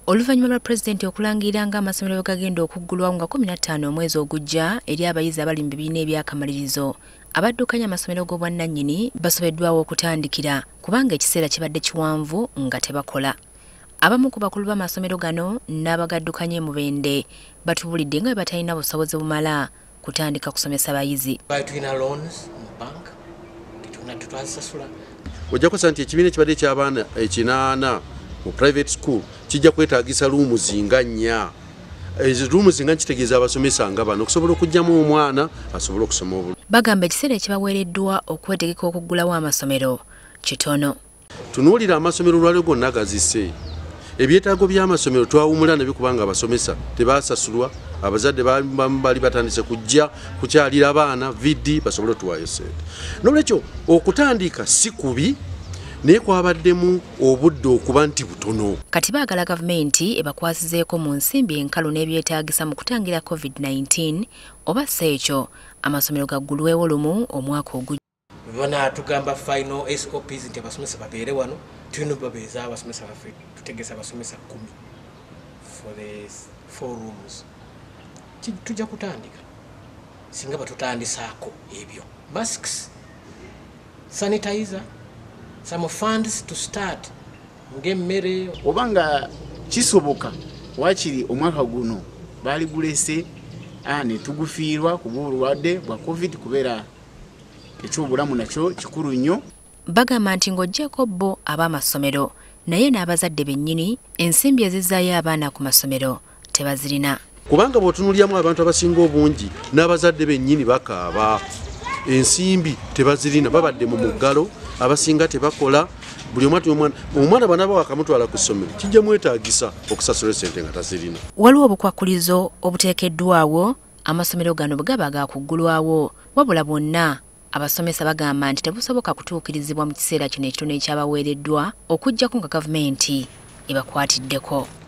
Oluvannyuma lwa Pulezidenti okulangira nga amasomero gagenda okuggulwawo nga 15 omwezi ogujja eri abayizi abali mu bibiina eby'akamalirizo, Abaddukanya amasomero g'obwannannyini basobeddwawo okutandikira kubanga ekiseera kibadde kiwanvu nga tebakola. Abamu ku bakulu b'amasomero gano n'abagaddukanya Mubende batubulidde nga bwe batalina busobozi bumala kutandika kusomesa bayizi. Ojja kusa nti ekibiina ekibadde ky'abaana ekinaana mu private school kijja kwetaagisa luumuzi nga 4. Ezo luumuzi nga kitegeeza abasomesa nga bano okusobola okugyamu omwana asobole okusoma obulungi. Bagamba ekiseera ekibaweereddwa okwetegeka okuggulawo amasomero kitono. Tunuulira amasomero lwaliro gonna gazise. Ebyetaago by'amasomero twawumula nabyo kubanga abasomesa tebaasasulwa, abazadde bali batandise kujja kukyalira abaana vidi basobole otuwaayo ssente. N'olwekyo okutandika si kubi naye kwabaddemu obudde okuba nti butono. Kati baagala gavumenti ebakwasizeeko mu nsimbi enkalu n'ebyetaagisa mu kutangira COVID-19 oba si ekyo amasomero gaggulwewo lumu omwaka ogujja. Bana tugamba final SOPs nti abasomesa babeere wano tulina babeeza abasomesa baffe tutegesa abasomesa 10 for the 4 rooms. Tujja kutandika singa batutandisaako ebyo masks, sanitizer, some funds to start ng'emmere obanga kisoboka wakiri omwaka guno bali gulese ne tugufiirwa ku bulwadde bwa COVID kubeera ekyobulamu nakyo kikulu nnyo. Bagamba nti ng'oggyeko bo ab'amasomero naye n'abazadde bennyini ensimbi ezizzaayo abaana ku masomero tebazirina. Kubanga bw'otunuulyamu abantu abasinga obungi n'abazadde bennyini bakaaba ensimbi tebazirina babadde mu muggalo abasinga tebakola buli omwana banaaba wakamutwala ku ssomero kijja mwetaagisa okusasula ssente nga tazirina. Waliwo obukwakulizo obuteekeddwawo amasomero gano bwe gaba gakuggulwawo wabula bwonna abasomesa bagamba nti tebusoboka kutuukirizibwa mu kiseera kino ekitono ekyabaweereddwa okuggyako nga gavumenti ebakwatiddeko.